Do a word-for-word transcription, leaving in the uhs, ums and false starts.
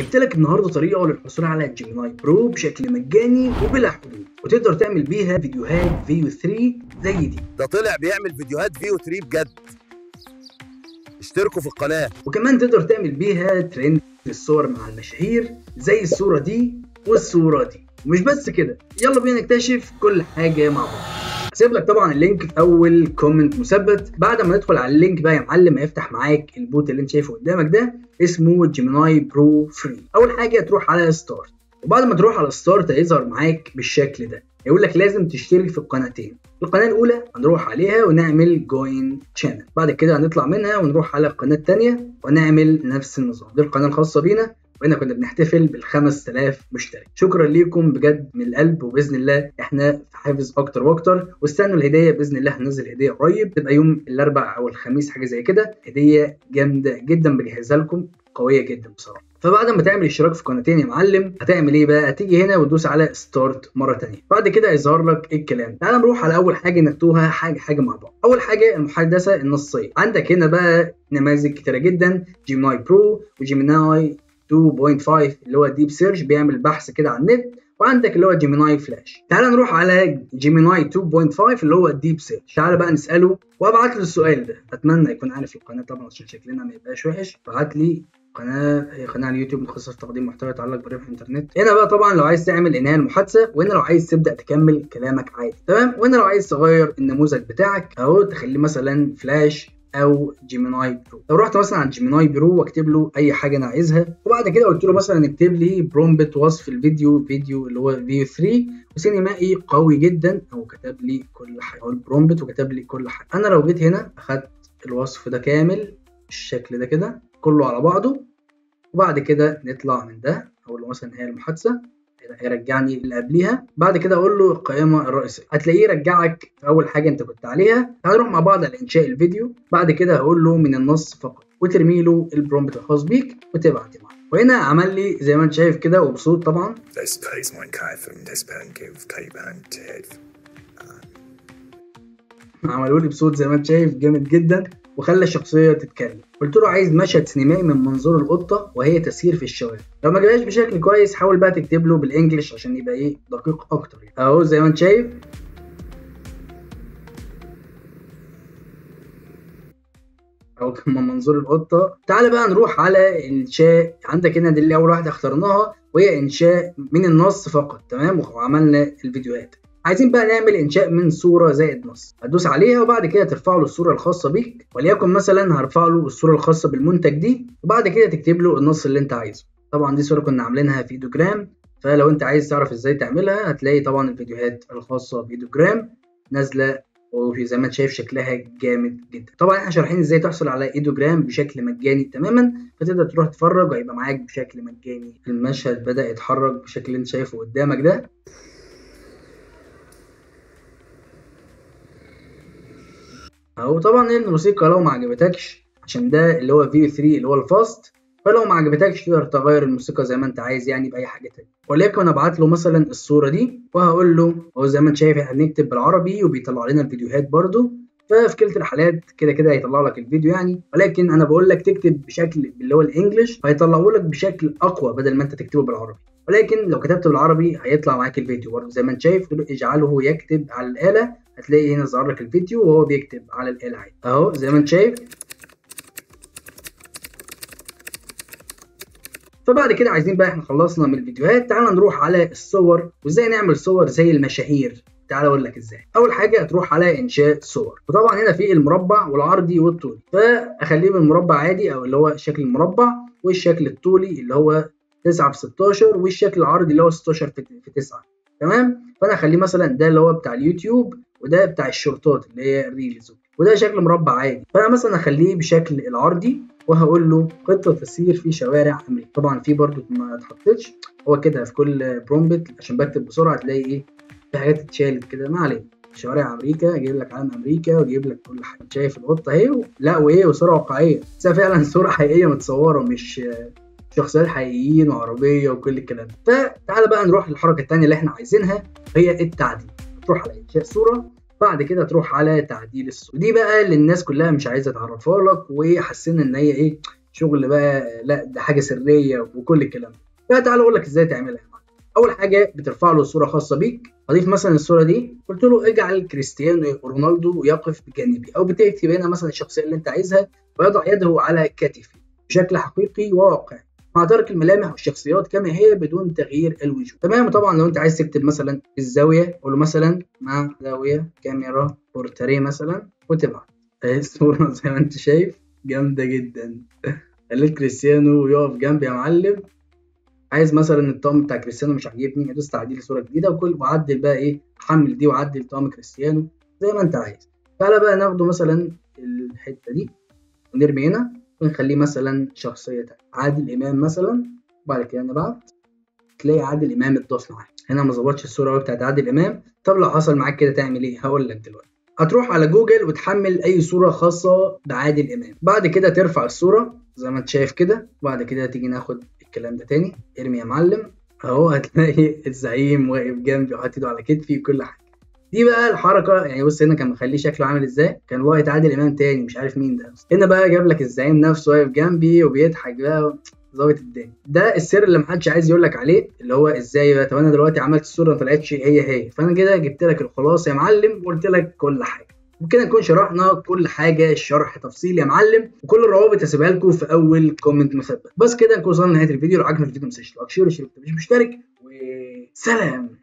جبت لك النهارده طريقه للحصول على جيميناي برو بشكل مجاني وبلا حدود، وتقدر تعمل بيها فيديوهات فيو ثري زي دي. ده طلع بيعمل فيديوهات فيو ثري بجد. اشتركوا في القناه. وكمان تقدر تعمل بيها ترند للصور مع المشاهير زي الصوره دي والصوره دي. ومش بس كده، يلا بينا نكتشف كل حاجه مع بعض. هسيب لك طبعا اللينك في اول كومنت مثبت. بعد ما ندخل على اللينك بقى يا معلم هيفتح معاك البوت اللي انت شايفه قدامك ده، اسمه جيميناي برو فري. اول حاجه تروح على ستارت، وبعد ما تروح على ستارت هيظهر معاك بالشكل ده، يقول لك لازم تشترك في القناتين. القناه الاولى هنروح عليها ونعمل جوين شانل، بعد كده هنطلع منها ونروح على القناه الثانيه ونعمل نفس النظام. دي القناه الخاصه بينا، وهنا كنا بنحتفل بال خمسة آلاف مشترك. شكرا ليكم بجد من القلب، وباذن الله احنا في حافز اكتر واكتر. واستنوا الهديه، باذن الله هننزل هديه قريب، تبقى يوم الاربعاء او الخميس حاجه زي كده. هديه جامده جدا بجهزها لكم، قويه جدا بصراحه. فبعد ما تعمل اشتراك في قناتين يا معلم هتعمل ايه بقى؟ هتيجي هنا وتدوس على ستارت مره ثانيه، بعد كده هيظهر لك الكلام. تعال نروح على اول حاجه نكتبها حاجه حاجه مع بعض. اول حاجه المحادثه النصيه. عندك هنا بقى نماذج كتيره جدا، جيميناي برو وجيميناي تو بوينت فايف اللي هو ديب سيرش بيعمل بحث كده على النت، وعندك اللي هو جيميناي فلاش. تعال نروح على جيميناي تو بوينت فايف اللي هو الديب سيرش. تعال بقى نساله وابعت له السؤال ده. اتمنى يكون عارف القناه طبعا عشان شكلنا ما يبقاش وحش. ابعت لي قناه، هي قناه على اليوتيوب متخصصه في تقديم محتوى يتعلق بربح الانترنت. هنا بقى طبعا لو عايز تعمل انهاء المحادثه، وهنا لو عايز تبدا تكمل كلامك عادي، تمام. وهنا لو عايز تغير النموذج بتاعك اهو، تخليه مثلا فلاش او جيميناي برو. لو رحت مثلا على جيميناي برو واكتب له اي حاجه انا عايزها، وبعد كده قلت له مثلا اكتب لي برومبت وصف الفيديو فيديو اللي هو فيو ثري وسينمائي قوي جدا، او كتب لي كل حاجه، او البرومبت وكتب لي كل حاجه. انا لو جيت هنا اخدت الوصف ده كامل بالشكل ده كده كله على بعضه، وبعد كده نطلع من ده، اقول له مثلا هي المحادثه، هيرجعني اللي قبليها. بعد كده اقول له القائمه الرئيسيه، هتلاقيه يرجعك في اول حاجه انت كنت عليها. هنروح مع بعض على انشاء الفيديو، بعد كده هقول له من النص فقط، وترمي له البرومبت الخاص بيك وتبعت معاه. وهنا عمل لي زي ما انت شايف كده وبصوت طبعا. عملوا لي بصوت زي ما انت شايف جامد جدا، وخلى الشخصيه تتكلم. قلت له عايز مشهد سينمائي من منظور القطه وهي تسير في الشوارع. لو ما جابهاش بشكل كويس حاول بقى تكتب له بالانجلش عشان يبقى ايه دقيق اكتر يعني. اهو زي ما انت شايف اهو من منظور القطه. تعال بقى نروح على انشاء. عندك هنا دي اللي اول واحده اخترناها، وهي انشاء من النص فقط، تمام. وعملنا الفيديوهات. عايزين بقى نعمل انشاء من صوره زائد نص. هتدوس عليها وبعد كده ترفع له الصوره الخاصه بيك، وليكن مثلا هرفع له الصوره الخاصه بالمنتج دي، وبعد كده تكتب له النص اللي انت عايزه. طبعا دي صوره كنا عاملينها في ايدوجرام، فلو انت عايز تعرف ازاي تعملها هتلاقي طبعا الفيديوهات الخاصه بايدوجرام نازله، وفي زي ما انت شايف شكلها جامد جدا. طبعا احنا شارحين ازاي تحصل على ايدوجرام بشكل مجاني تماما، فتقدر تروح تتفرج وهيبقى معاك بشكل مجاني. المشهد بدا يتحرك بالشكل اللي انت شايفه قدامك ده. اهو طبعا الموسيقى لو ما عجبتكش، عشان ده اللي هو فيو ثري اللي هو الفاست، فلو ما عجبتكش تقدر تغير الموسيقى زي ما انت عايز يعني باي حاجه تانية. ولكن ابعت له مثلا الصوره دي وهقول له اهو زي ما انت شايف احنا بنكتب بالعربي وبيطلع لنا الفيديوهات برده، ففي كلتا الحالات كده كده هيطلع لك الفيديو يعني. ولكن انا بقول لك تكتب بشكل اللي هو الانجليش هيطلعه لك بشكل اقوى بدل ما انت تكتبه بالعربي. ولكن لو كتبت بالعربي هيطلع معاك الفيديو برده زي ما انت شايف. اجعله يكتب على الاله، هتلاقي هنا ظهر لك الفيديو وهو بيكتب على الاله عادي اهو زي ما انت شايف. فبعد كده عايزين بقى احنا خلصنا من الفيديوهات، تعال نروح على الصور وازاي نعمل صور زي المشاهير. تعال اقول لك ازاي. اول حاجه هتروح على انشاء صور، وطبعا هنا في المربع والعرضي والطولي، فاخليه بالمربع عادي او اللي هو شكل المربع، والشكل الطولي اللي هو تسعة في ستاشر، والشكل العرضي اللي هو ستاشر في تسعة، تمام. فانا اخليه مثلا ده اللي هو بتاع اليوتيوب، وده بتاع الشورتات اللي هي الريلز، وده شكل مربع عادي. فانا مثلا اخليه بشكل العرضي وهقول له قطه تسير في شوارع امريكا. طبعا في برده ما اتحطتش، هو كده في كل برومبت عشان بكتب بسرعه تلاقي ايه في حاجات اتشالت كده، ما علينا. شوارع امريكا يجيب لك علم امريكا ويجيب لك كل حاجه. شايف القطه اهي، لا وايه وصوره واقعيه، بس فعلا صوره حقيقيه متصوره، مش شخصيات حقيقيين وعربيه وكل الكلام ده. فتعالى بقى نروح للحركه الثانيه اللي احنا عايزينها، هي التعديل. تروح على انشاء صوره، بعد كده تروح على تعديل الصوره. دي بقى اللي الناس كلها مش عايزه تعرفها لك، وحاسين ان هي ايه شغل بقى، لا ده حاجه سريه وكل الكلام ده. فتعالى اقول لك ازاي تعملها. اول حاجه بترفع له صوره خاصه بيك. اضيف مثلا الصوره دي، قلت له اجعل كريستيانو رونالدو يقف بجانبي، او بتكتب هنا مثلا الشخصيه اللي انت عايزها، ويضع يده على كتفي بشكل حقيقي وواقعي مع ترك الملامح والشخصيات كما هي بدون تغيير الوجوه. تمام. طبعا لو انت عايز تكتب مثلا الزاويه، قول له مثلا مع زاويه كاميرا بورتريه مثلا وتبعت الصوره. زي ما انت شايف جامده جدا. خليت كريستيانو يقف جنبي يا معلم. عايز مثلا الطقم بتاع كريستيانو مش عاجبني، ادوس تعديل صوره جديده وكل وعدل بقى ايه، حمل دي وعدل طقم كريستيانو زي ما انت عايز. تعالى بقى ناخده مثلا الحته دي ونرمي هنا ونخليه مثلا شخصيه تانية، عادل امام مثلا. وبعد كده نبعت، تلاقي عادل امام اتضاف معاك. هنا ما ظبطش الصوره بتاعت عادل امام. طب لو حصل معاك كده تعمل ايه؟ هقول لك دلوقتي. هتروح على جوجل وتحمل اي صوره خاصه بعادل امام. بعد كده ترفع الصوره زي ما انت شايف كده. وبعد كده تيجي ناخد الكلام ده تاني، ارمي يا معلم اهو. هتلاقي الزعيم واقف جنبي وحاطط ايده على كتفي وكل حاجه. دي بقى الحركه يعني. بص هنا كان مخليه شكله عامل ازاي، كان واقف عادل امام تاني مش عارف مين ده. هنا بقى جاب لك الزعيم نفسه واقف جنبي وبيضحك بقى، ظابط الدنيا. ده السر اللي محدش عايز يقول لك عليه، اللي هو ازاي بقى. طب انا دلوقتي عملت الصوره ما طلعتش هي هي، فانا كده جبت لك الخلاصه يا معلم وقلت لك كل حاجه. وبكده نكون شرحنا كل حاجه شرح تفصيلي يا معلم، وكل الروابط هسيبها لكم في اول كومنت مثبت. بس كده نكون وصلنا لنهايه الفيديو. لو عجبك الفيديو ما تنساش لايك شير واشتراك، مش مشترك، وسلام.